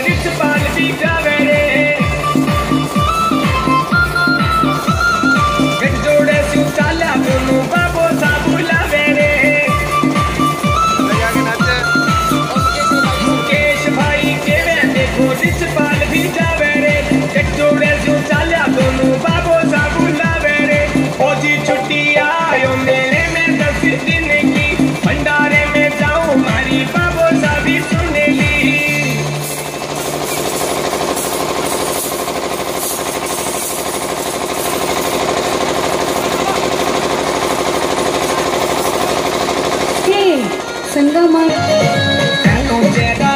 रिचपाल भी गावे रे गठजोड़े से चाला दोनों बाबो साबू लावे रे मुकेश भाई के वे देखो रिचपाल भी गावे रे गठजोड़े से चाला दोनों बाबो साबू लावे रे ओ जी छुट्टी आयो मेले में 10 दिन की भंडारे में जाऊं मारी बाबो साबी सुने ली संगमा